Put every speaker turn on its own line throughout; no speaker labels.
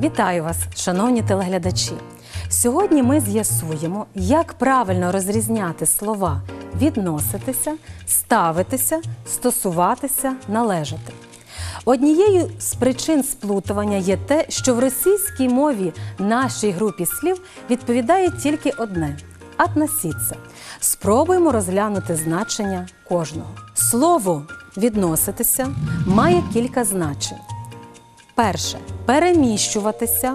Вітаю вас, шановні телеглядачі! Сьогодні ми з'ясуємо, як правильно розрізняти слова «відноситися», «ставитися», «стосуватися», «належати». Однією з причин сплутування є те, що в російській мові нашій групі слів відповідає тільки одне – «относиться». Спробуємо розглянути значення кожного. Слово «відноситися» має кілька значень. Перше – переміщуватися,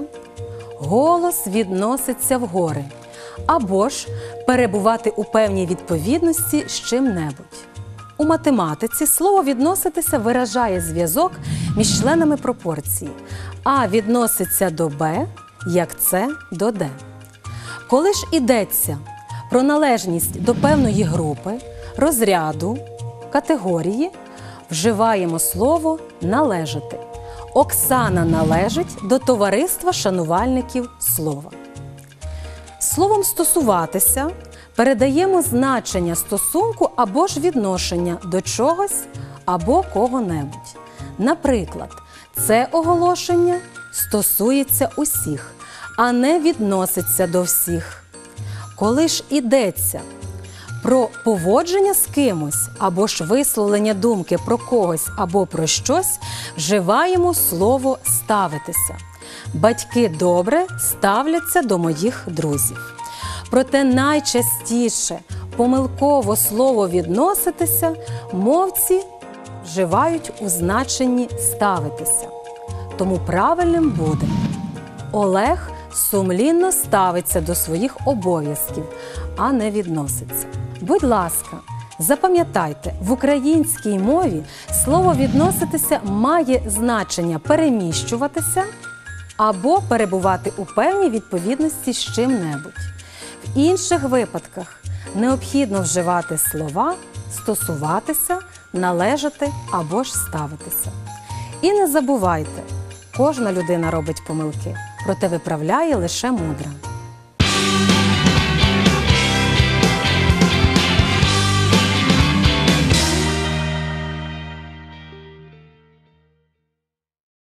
голос відноситься вгори, або ж перебувати у певній відповідності з чим-небудь. У математиці слово «відноситися» виражає зв'язок між членами пропорції, А відноситься до Б, як С до Д. Коли ж йдеться про належність до певної групи, розряду, категорії, вживаємо слово «належати». Оксана належить до товариства шанувальників слова. Словом «стосуватися» передаємо значення стосунку або ж відношення до чогось або кого-небудь. Наприклад, це оголошення стосується усіх, а не відноситься до всіх. Коли ж йдеться про поводження з кимось або ж висловлення думки про когось або про щось, вживаємо слово «ставитися». Батьки добре ставляться до моїх друзів. Проте найчастіше помилково слово «відноситися» мовці вживають у значенні «ставитися». Тому правильним буде: Олег сумлінно ставиться до своїх обов'язків, а не відноситься. Будь ласка, запам'ятайте, в українській мові слово «відноситися» має значення переміщуватися або перебувати у певній відповідності з чим-небудь. В інших випадках необхідно вживати слова «стосуватися», «належати» або ж «ставитися». І не забувайте, кожна людина робить помилки, проте виправляє лише мудра.